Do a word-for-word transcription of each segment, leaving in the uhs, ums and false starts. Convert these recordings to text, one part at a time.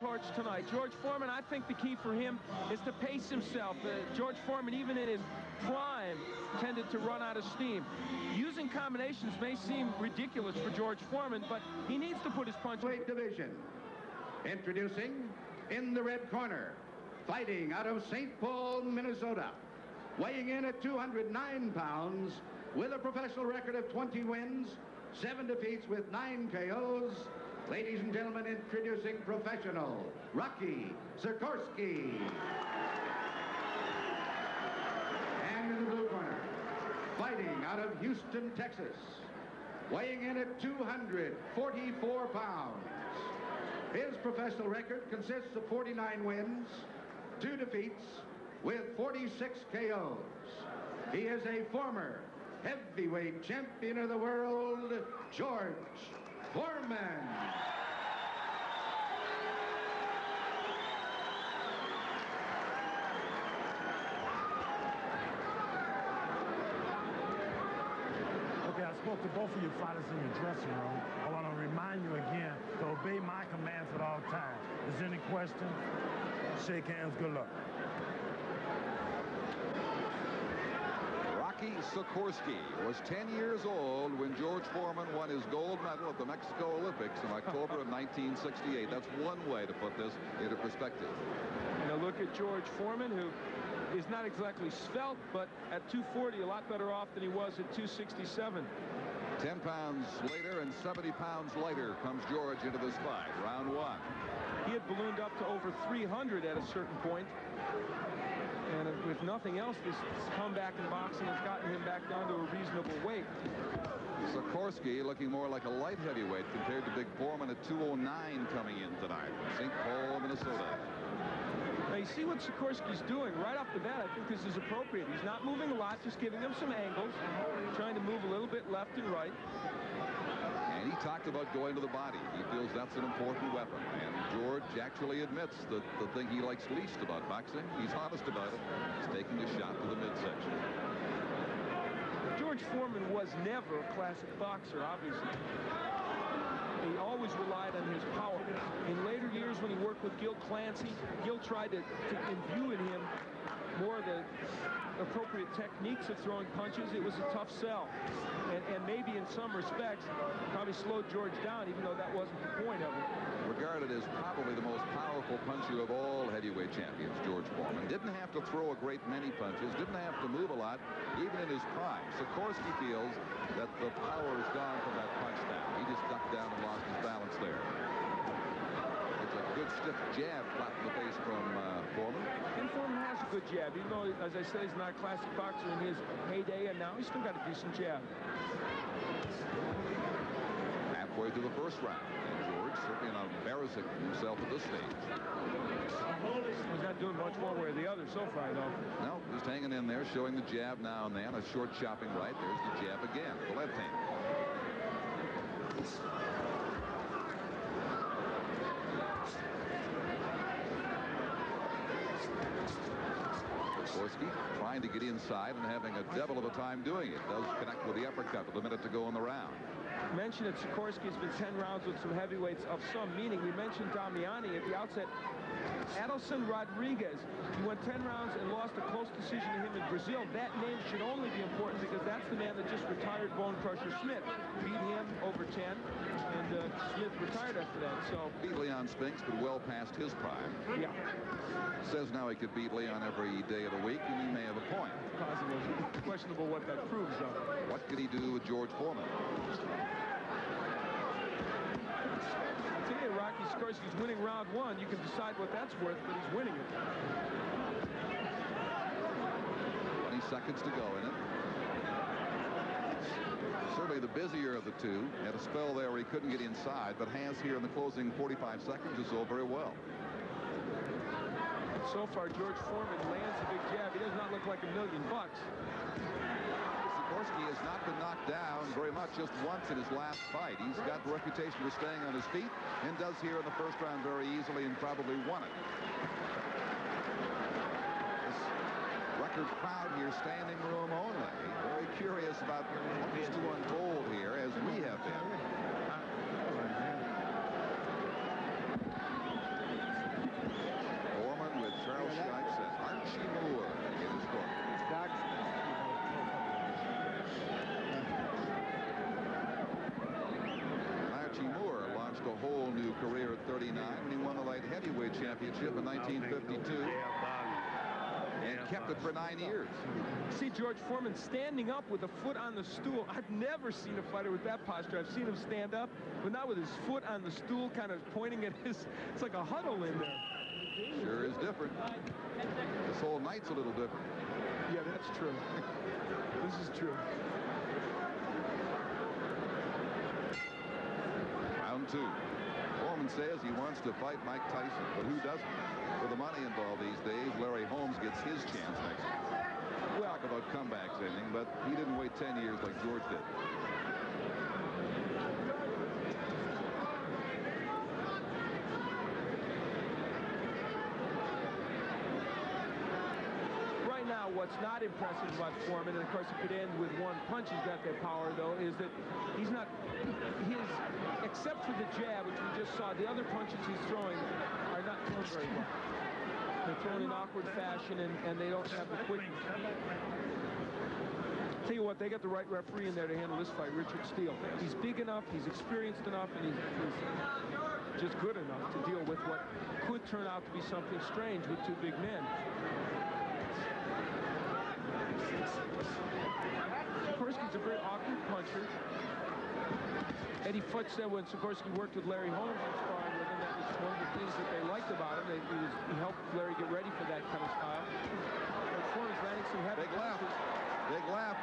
torch tonight. George Foreman, I think the key for him is to pace himself. Uh, George Foreman, even in his prime, tended to run out of steam. Using combinations may seem ridiculous for George Foreman, but he needs to put his punch. Weight division. Introducing, in the red corner, fighting out of Saint Paul, Minnesota, weighing in at two hundred nine pounds, with a professional record of twenty wins, seven defeats with nine K Os. Ladies and gentlemen, introducing professional Rocky Sikorsky. And in the blue corner, fighting out of Houston, Texas, weighing in at two hundred forty-four pounds. His professional record consists of forty-nine wins, two defeats, with forty-six K Os. He is a former heavyweight champion of the world, George Foreman. Okay, I spoke to both of you fighters in your dressing room. I want to remind you again to obey my commands at all times. Is there any question? Shake hands, good luck. Rocky Sikorsky was ten years old when George Foreman won his gold medal at the Mexico Olympics in October of nineteen sixty-eight. That's one way to put this into perspective. Now look at George Foreman, who is not exactly svelte, but at two forty, a lot better off than he was at two sixty-seven. ten pounds later and seventy pounds lighter comes George into this fight, round one. He had ballooned up to over three hundred at a certain point. And if nothing else, this comeback in boxing has gotten him back down to a reasonable weight. Sikorsky looking more like a light heavyweight compared to Big Foreman at two oh nine coming in tonight from Saint Paul, Minnesota. Now you see what Sikorsky's doing right off the bat. I think this is appropriate. He's not moving a lot, just giving him some angles, trying to move a little bit left and right. And he talked about going to the body. He feels that's an important weapon. And George actually admits that the thing he likes least about boxing, he's honest about it, is taking a shot to the midsection. George Foreman was never a classic boxer, obviously. He always relied on his power. In later years, when he worked with Gil Clancy, Gil tried to, to imbue in him more of the appropriate techniques of throwing punches. It was a tough sell. And, and maybe in some respects, probably slowed George down, even though that wasn't the point of it. Regarded as probably the most powerful puncher of all heavyweight champions, George Foreman. Didn't have to throw a great many punches, didn't have to move a lot, even in his prime. Sikorsky feels that the power is gone from that punch now. He just ducked down and lost his balance there. It's a good stiff jab flat in the face from uh, Foreman. And Foreman has a good jab, even though, as I said, he's not a classic boxer in his heyday, and now he's still got a decent jab. Halfway through the first round, and George certainly not embarrassing himself at this stage. He's not doing much one way or the other so far, though. No, just hanging in there, showing the jab now and then. A short chopping right. There's the jab again, the left hand. Sikorsky trying to get inside and having a devil of a time doing it. Does connect with the uppercut with a minute to go in the round. Mentioned that Sikorsky's been ten rounds with some heavyweights of some meaning. We mentioned Damiani at the outset. Adelson Rodriguez, he went ten rounds and lost a close decision to him in Brazil. That name should only be important because that's the man that just retired Bone Crusher Smith. Beat him over ten, and uh, Smith retired after that. So beat Leon Spinks, but well past his prime. Yeah. Says now he could beat Leon every day of the week, and he may have a point. Possible. Questionable what that proves, though. What could he do with George Foreman? Today, Rocky Sikorsky's winning round one. You can decide what that's worth, but he's winning it. twenty seconds to go in it. Certainly the busier of the two. Had a spell there where he couldn't get inside, but has here in the closing forty-five seconds or so very well. So far, George Foreman lands a big jab. He does not look like a million bucks. Sikorsky has not been knocked down very much, just once in his last fight. He's got the reputation for staying on his feet and does here in the first round very easily and probably won it. This record crowd here, standing room only. Very curious about what is to unfold here, as we have been. fifty-nine when he won the light heavyweight championship in nineteen fifty-two. And kept it for nine years. See George Foreman standing up with a foot on the stool. I've never seen a fighter with that posture. I've seen him stand up, but not with his foot on the stool, kind of pointing at his. It's like a huddle in there. Sure is different. This whole night's a little different. Yeah, that's true. This is true. Round two. Foreman says he wants to fight Mike Tyson, but who doesn't? With the money involved these days, Larry Holmes gets his chance next week. We'll talk about comebacks ending, but he didn't wait ten years like George did. Right now, what's not impressive about Foreman, and of course it could end with one punch, he's got that power, though, is that he's not, his, except for the jab, which we just saw, the other punches he's throwing are not thrown very well. They're thrown in awkward fashion, and, and they don't have the quickness. Tell you what, they got the right referee in there to handle this fight, Richard Steele. He's big enough, he's experienced enough, and he's, he's just good enough to deal with what could turn out to be something strange with two big men. Sikorsky's a very awkward puncher. Eddie Futch said when Sikorsky worked with Larry Holmes in sparring with him, that was one of the things that they liked about him. They, he, was, he helped Larry get ready for that kind of style. But Foreman's landing some heavy Big left. Big left.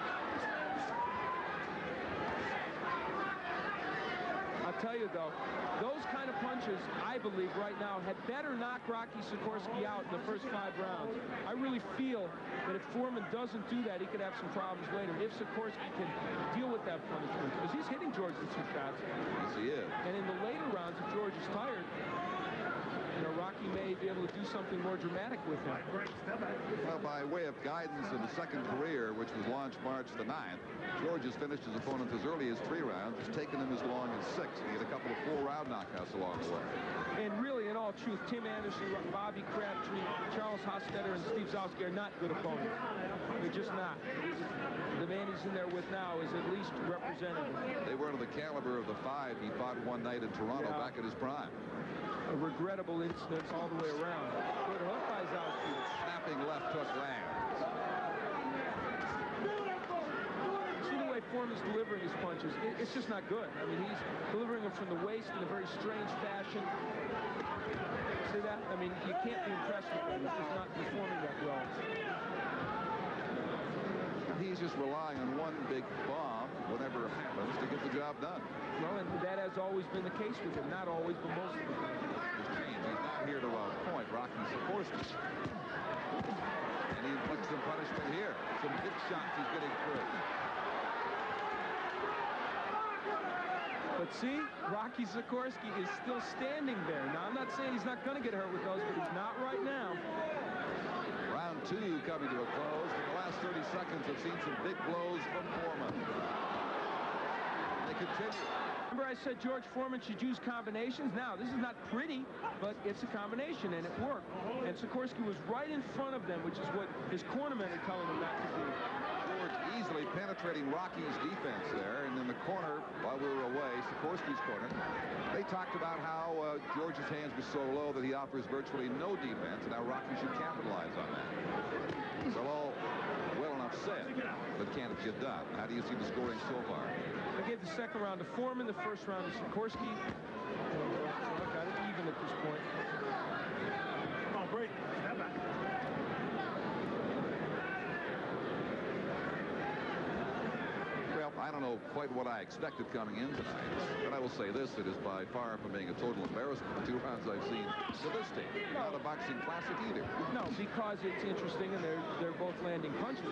I'll tell you, though, those kind of punches, I believe, right now, had better knock Rocky Sikorsky out in the first five rounds. I really feel that if Foreman doesn't do that, he could have some problems later. If Sikorsky can deal with that punishment, because he's hitting George with some shots. Yes, he is. And in the later rounds, if George is tired, you know, Rocky may be able to do something more dramatic with him. Well, by way of guidance in the second career, which was launched March the ninth, George has finished his opponents as early as three rounds. It's taken him as long as six. He had a couple of four-round knockouts along the way. And really, in all truth, Tim Anderson, Bobby Crabtree, Charles Hostetler, and Steve Zalski are not good opponents. They're just not. The man he's in there with now is at least representative. They were of the caliber of the five he fought one night in Toronto yeah. back at his prime. A regrettable incident all the way around. Good hook by Zalski. Snapping left hook lands. See the way Foreman's delivering his punches. It, it's just not good. I mean, he's delivering them from the waist in a very strange fashion. See that? I mean, you can't be impressed with him. He's just not performing that well. He's just relying on one big bomb, whatever happens, to get the job done. Well, and that has always been the case with him. Not always, but most of the time. He's not here to outpoint Rocky Sikorsky. And he inflicts some punishment here. Some hip shots he's getting through. But see, Rocky Sikorsky is still standing there. Now, I'm not saying he's not going to get hurt with those, but he's not right now. Round two coming to a close. In the last thirty seconds, have seen some big blows from Foreman. They continue. Remember I said George Foreman should use combinations? Now, this is not pretty, but it's a combination, and it worked. And Sikorsky was right in front of them, which is what his cornermen are telling him not to do. George easily penetrating Rocky's defense there, and in the corner, while we were away, Sikorsky's corner, they talked about how uh, George's hands were so low that he offers virtually no defense, and how Rocky should capitalize on that. So all well enough said, but can it get done? How do you see the scoring so far? I gave the second round to Foreman, the first round to Sikorsky. So I got it even at this point. Come on, break. Stand back. Well, I don't know quite what I expected coming in tonight, but I will say this, it is by far from being a total embarrassment. The two rounds I've seen to this stage, not a boxing classic either. No, because it's interesting and they're they're both landing punches.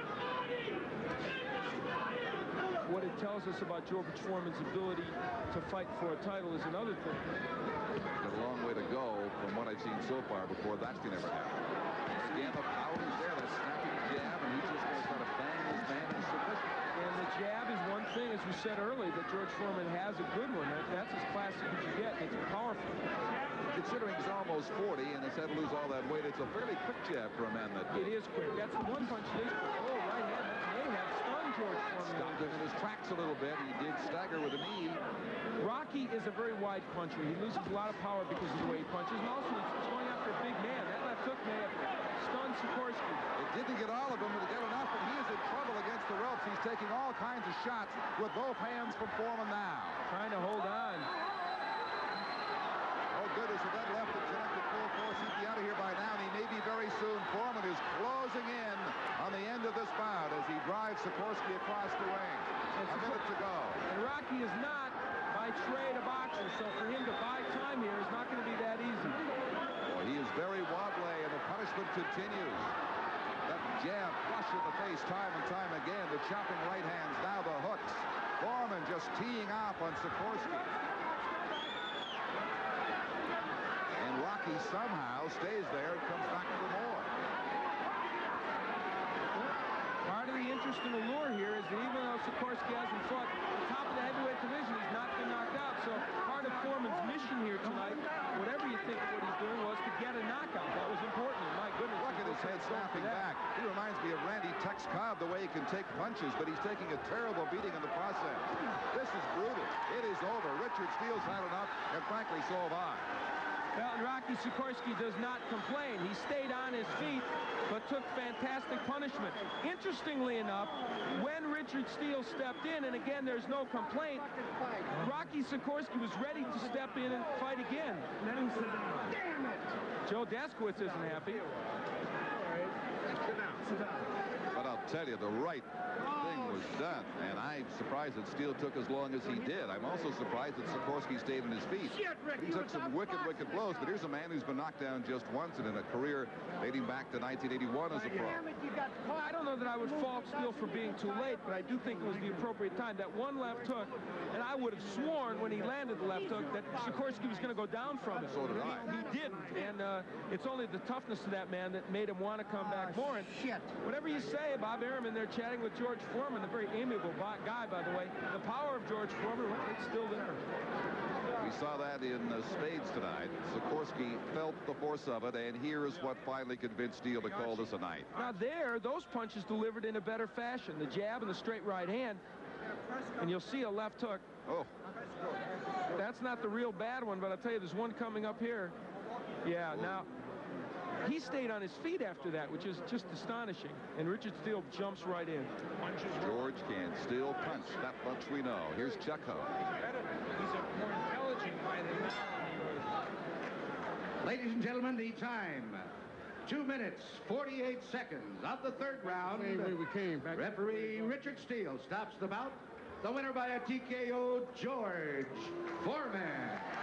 What it tells us about George Foreman's ability to fight for a title is another thing. Got a long way to go from what I've seen so far before that's going to ever happen. Again, the power is there, that snapping jab, and he's just going to try to bang his man in submission. And the jab is one thing, as we said earlier, that George Foreman has a good one. That, that's as classic as you get. It's powerful. Considering he's almost forty and has had to lose all that weight, it's a fairly quick jab for a man that big. It is quick. That's the one punch it is quick. Oh, right hand. That may have stunned George Foreman. Stopped him in his tracks a little bit. He did stagger with a knee. Rocky is a very wide puncher. He loses a lot of power because of the way he punches, and also he's going after a big man. That left hook may have stunned Sikorsky. It didn't get all of him, but it got enough, and he is in trouble against the ropes. He's taking all kinds of shots with both hands from Foreman now. Trying to hold on. Oh, goodness, if that left had connected full force, he'd be out of here by now, and he may be very soon. Foreman is closing in on the end of this bout as he drives Sikorsky across the ring. A minute to go. And Rocky is not, by trade, a boxer, so for him to buy time here is not going to be that easy. Well, he is very wobbly, and the punishment continues. That jab flush in the face time and time again. The chopping right hands, now the hooks. Foreman just teeing off on Sikorsky. And Rocky somehow stays there and comes back for more. Part of the interest and allure here is that even though Sikorsky hasn't fought the top of the heavyweight division, he's not been knocked out. So part of Foreman's mission here tonight, whatever you think of what he's doing, was to get a knockout. That was important. And my goodness. Look at his head snapping back. He reminds me of Randy Tex Cobb, the way he can take punches, but he's taking a terrible beating in the process. This is brutal. It is over. Richard Steele's had enough, and frankly, so have I. Well, and Rocky Sikorsky does not complain. He stayed on his feet, but took fantastic punishment. Interestingly enough, when Richard Steele stepped in, and again, there's no complaint, Rocky Sikorsky was ready to step in and fight again. Let him sit down. Damn it! Joe Daskowitz isn't happy. All right. Sit down. Sit down. But I'll tell you, the right thing was done, and I'm surprised that Steele took as long as he did. I'm also surprised that Sikorsky stayed on his feet. He took some wicked, wicked blows, but here's a man who's been knocked down just once and in a career dating back to nineteen eighty-one as a pro. Well, I don't know that I would fault Steele for being too late, but I do think it was the appropriate time. That one left hook, and I would have sworn when he landed the left hook that Sikorsky was going to go down from it. So did I. He, he didn't, and uh, it's only the toughness of that man that made him want to come back more. And whatever you say, Bob Arum, they're chatting with George Foreman, a very amiable guy, by the way. The power of George Foreman, well, it's still there. We saw that in uh, spades tonight. Sikorsky felt the force of it, and here is what finally convinced Steele to call this a night. Now there, those punches delivered in a better fashion. The jab and the straight right hand, and you'll see a left hook. Oh. That's not the real bad one, but I'll tell you, there's one coming up here. Yeah, now, he stayed on his feet after that, which is just astonishing. And Richard Steele jumps right in. George can still punch. That much we know. Here's Checo. He's a more intelligent guy than that. Ladies and gentlemen, the time. Two minutes, forty-eight seconds of the third round. Same way we came back. Referee Richard Steele stops the bout. The winner by a T K O, George Foreman.